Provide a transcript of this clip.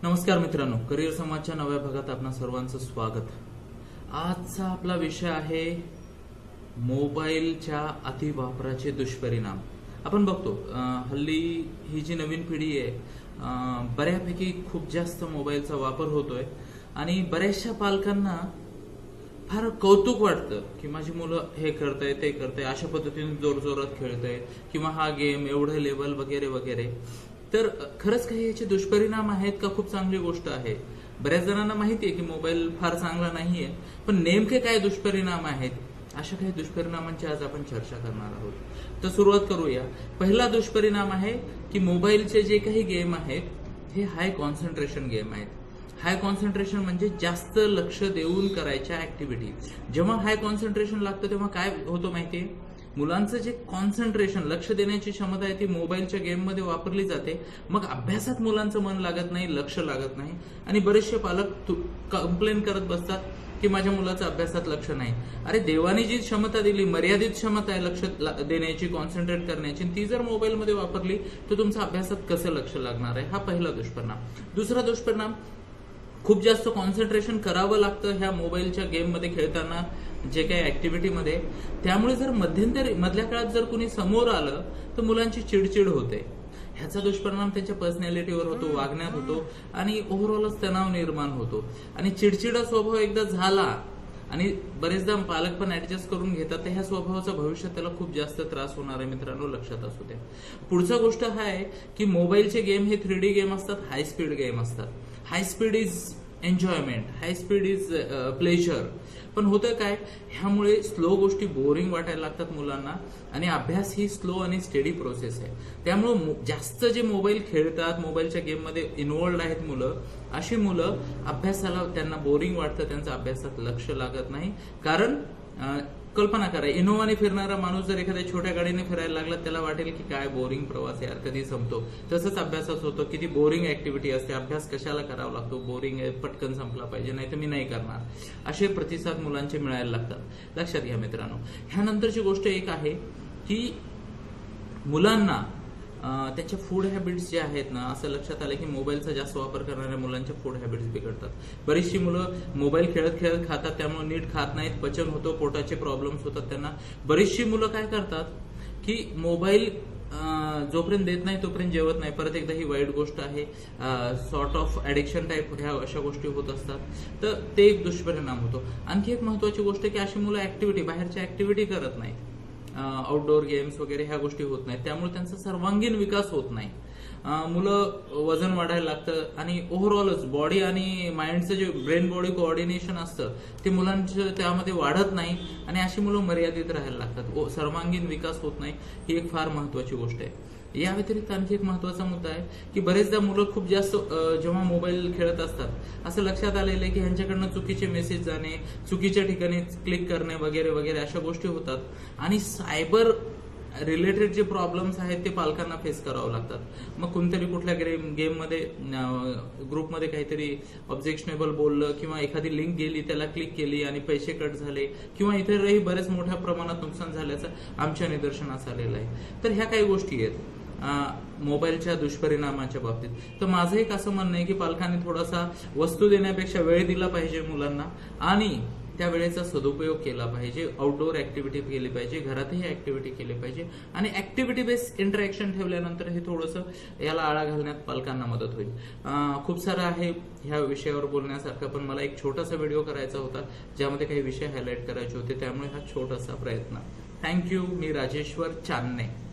नमस्कार मित्रांनो, करिअर समाजच्या नव्या भागात आपणा सर्वांचं स्वागत। आजचा आपला विषय आहे मोबाईलच्या अतिवापराचे दुष्परिणाम। आपण बघतो हल्ली ही जी नवीन पिढी आहे बऱ्यापैकी खूप जास्त मोबाईलचा वापर होतोय आणि बऱ्याचशा पालकांना फार कौतुक वाटतं की माझी मुलं हे करताय ते करताय, अशा पद्धतीने जोरजोरात खेळताय किंवा हा गेम एवढे लेवल वगैरे वगैरे। तर खरंच काही याचे दुष्परिणाम आहेत का? खूप चांगली गोष्ट आहे। बऱ्याच जणांना माहिती आहे की मोबाईल फार चांगला नाहीये, पण नेमके काय दुष्परिणाम आहेत, अशा काही दुष्परिणामांची आज आपण चर्चा करणार आहोत। तर सुरुवात करूया। पहिला दुष्परिणाम आहे की मोबाईलचे जे काही गेम आहेत हे हाय कॉन्सन्ट्रेशन गेम आहेत। हाय कॉन्सन्ट्रेशन म्हणजे जास्त लक्ष देऊन करायच्या ऍक्टिव्हिटी। जेव्हा हाय कॉन्सन्ट्रेशन लागतं तेव्हा काय होतं माहितीये, मुलांचं जे कॉन्सन्ट्रेशन लक्ष देण्याची क्षमता आहे ती मोबाईलच्या गेम मध्ये वापरली जाते। मग अभ्यासात मुलांचं मन लागत नाही, लक्ष लागत नाही आणि बरेचसे पालक कंप्लेन करत बसतात की माझ्या मुलाचं अभ्यासात लक्ष नाही। अरे देवाने जी क्षमता दिली, मर्यादित क्षमता आहे लक्ष देण्याची, कॉन्सन्ट्रेट करण्याची, ती जर मोबाईल मध्ये वापरली तर तुमचं अभ्यासात कसं लक्ष लागणार आहे? हा पहिला दुष्परिणाम। दुसरा दुष्परिणाम, खूप जास्त कॉन्सन्ट्रेशन करावं लागतं ह्या मोबाईलच्या गेम मध्ये खेळताना, जे काही ऍक्टिव्हिटी मध्ये। त्यामुळे जर मधल्या काळात जर कुणी समोर आलं तर मुलांची चिडचिड होते। ह्याचा दुष्परिणाम त्यांच्या पर्सनॅलिटीवर होतो, वागण्यात होतो आणि ओव्हरऑलच तणाव निर्माण होतो। आणि चिडचिडा स्वभाव एकदा झाला आणि बरेचदा पालक पण ऍडजस्ट करून घेतात तर ह्या स्वभावाचा भविष्यात त्याला खूप जास्त त्रास होणार आहे मित्रांनो, लक्षात असू द्या। पुढचा गोष्ट हा आहे की मोबाईलचे गेम हे 3D गेम असतात, हाय स्पीड गेम असतात। High speed is enjoyment, high speed is pleasure. पण होतं काय, ह्यामुळे स्लो गोष्टी बोरिंग वाटायला लागतात मुलांना आणि अभ्यास ही स्लो आणि स्टेडी प्रोसेस आहे। त्यामुळे जास्त जे मोबाईल खेळतात, मोबाईलच्या गेम मध्ये इन्व्हॉल्ड आहेत मुलं, अशी मुलं अभ्यासाला त्यांना बोरिंग वाटतं, त्यांचं अभ्यासात लक्ष लागत नाही। कारण कल्पना करा, इनोवाने फिरणारा माणूस जर एखाद्या छोट्या गाडीने फिरायला लागला त्याला वाटेल की काय बोरिंग प्रवास यार, कधी संपतो। तसंच अभ्यासाच होतं, किती बोरिंग ऍक्टिव्हिटी असते, अभ्यास कशाला करावा लागतो, बोरिंग आहे, पटकन संपला पाहिजे, नाही तर मी नाही करणार, असे प्रतिसाद मुलांचे मिळायला लागतात। लक्षात घ्या मित्रांनो। ह्यानंतरची गोष्ट एक आहे की मुलांना त्यांच्या फूड हॅबिट्स जे आहेत ना, असं लक्षात आलं की मोबाईलचा जास्त वापर करणाऱ्या मुलांच्या फूड हॅबिट्स बिघडतात। बरीचशी मुलं मोबाईल खेळत खेळत खातात, त्यामुळे नीट खात नाहीत, पचन होतं, पोटाचे प्रॉब्लेम्स होतात त्यांना। बरीचशी मुलं काय करतात की मोबाईल जोपर्यंत देत नाही तोपर्यंत जेवत नाही। परत एकदा ही वाईट गोष्ट आहे, सॉर्ट ऑफ ऍडिक्शन टाईप ह्या अशा गोष्टी होत असतात, तर ते एक दुष्परिणाम होतो। आणखी एक महत्वाची गोष्ट की अशी मुलं ऍक्टिव्हिटी, बाहेरच्या ऍक्टिव्हिटी करत नाहीत, आउटडोअर गेम्स वगैरे ह्या गोष्टी होत नाहीत, त्यामुळे त्यांचा सर्वांगीण विकास होत नाही। मुलं वजन वाढायला लागतं आणि ओव्हरऑलच बॉडी आणि माइंडचं जे ब्रेन बॉडी कोऑर्डिनेशन असतं ते मुलांचं त्यामध्ये वाढत नाही आणि अशी मुलं मर्यादित राहायला लागतात, सर्वांगीण विकास होत नाही। ही एक फार महत्वाची गोष्ट आहे। या व्यतिरिक्त आणखी एक महत्वाचा मुद्दा आहे की बरेचदा मुलं खूप जास्त जेव्हा मोबाईल खेळत असतात असं लक्षात आलेलं आहे की ह्यांच्याकडनं चुकीचे मेसेज जाणे, चुकीच्या ठिकाणी क्लिक करणे वगैरे वगैरे अशा गोष्टी होतात आणि सायबर रिलेटेड जे प्रॉब्लेम्स आहेत ते पालकांना फेस करावं लागतात। मग कोणतरी कुठल्या गेम मध्ये ग्रुपमध्ये काहीतरी ऑब्जेक्शनेबल बोललं किंवा एखादी लिंक गेली, त्याला क्लिक केली आणि पैसे कट झाले किंवा इतरही बरेच मोठ्या प्रमाणात नुकसान झाल्याचं आमच्या निदर्शनास आलेलं आहे। तर ह्या काही गोष्टी आहेत मोबाईलच्या दुष्परिणामाच्या बाबतीत। तर माझं एक असं म्हणणं आहे की पालकांनी थोडासा वस्तू देण्यापेक्षा वेळ दिला पाहिजे मुलांना आणि त्या वेळेचा सदुपयोग केला पाहिजे, आउटडोअर ऍक्टिव्हिटी केली पाहिजे, घरातही ऍक्टिव्हिटी केली पाहिजे आणि ऍक्टिव्हिटी बेस्ड इंटरॅक्शन ठेवल्यानंतर हे थोडंसं याला आळा घालण्यात पालकांना मदत होईल। खूप सारं आहे ह्या विषयावर बोलण्यासारखं, पण मला एक छोटासा व्हिडिओ करायचा होता ज्यामध्ये काही विषय हायलाइट करायचे होते, त्यामुळे हा छोटासा प्रयत्न। थँक्यू। मी राजेश्वर चांदणे।